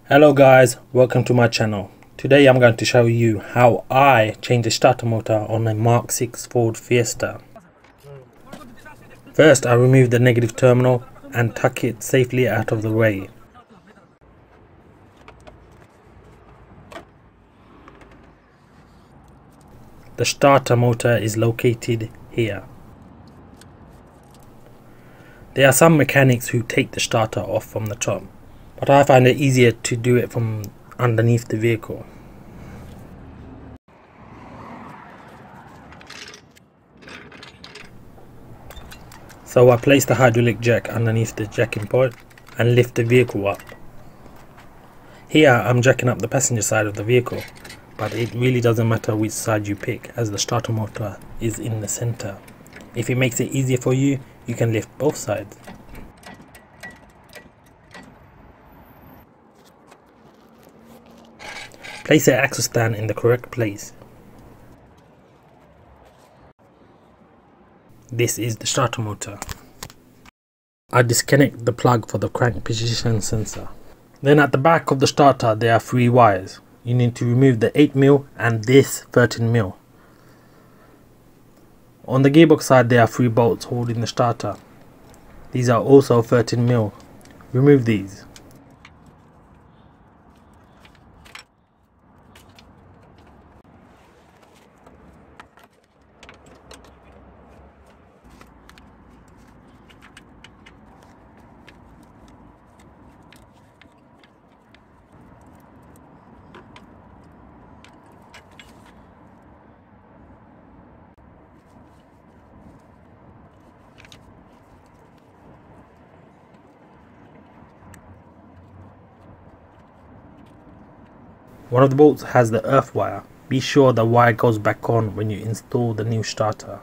Hello guys, welcome to my channel. Today I'm going to show you how I change the starter motor on a mk6 Ford Fiesta. First I remove the negative terminal and tuck it safely out of the way. The starter motor is located here. There are some mechanics who take the starter off from the top, but I find it easier to do it from underneath the vehicle. So I place the hydraulic jack underneath the jacking point and lift the vehicle up. Here I'm jacking up the passenger side of the vehicle, but it really doesn't matter which side you pick as the starter motor is in the center. If it makes it easier for you, you can lift both sides. Place the axle stand in the correct place. This is the starter motor. I disconnect the plug for the crank position sensor. Then at the back of the starter there are 3 wires. You need to remove the 8mm and this 13mm. On the gearbox side there are 3 bolts holding the starter. These are also 13mm. Remove these. One of the bolts has the earth wire. Be sure the wire goes back on when you install the new starter.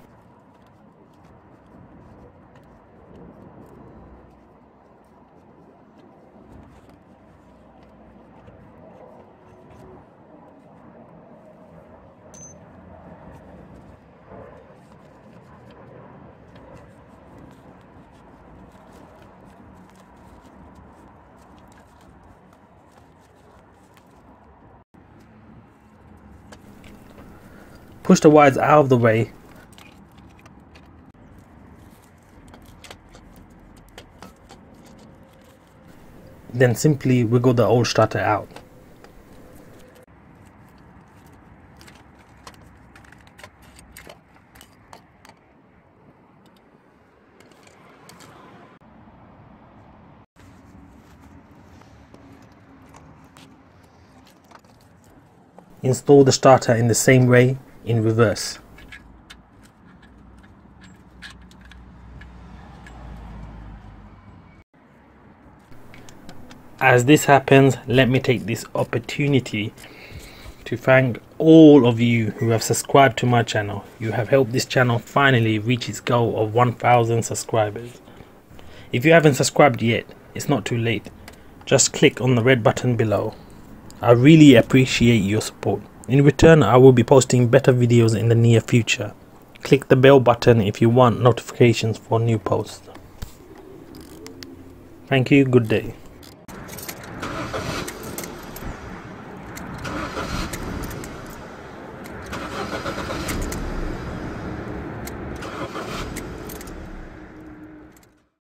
Push the wires out of the way. Then simply wiggle the old starter out. Install the starter in the same way in reverse. As this happens, let me take this opportunity to thank all of you who have subscribed to my channel. You have helped this channel finally reach its goal of 1000 subscribers. If you haven't subscribed yet, it's not too late. Just click on the red button below. I really appreciate your support. In return, I will be posting better videos in the near future. Click the bell button if you want notifications for new posts. Thank you, good day.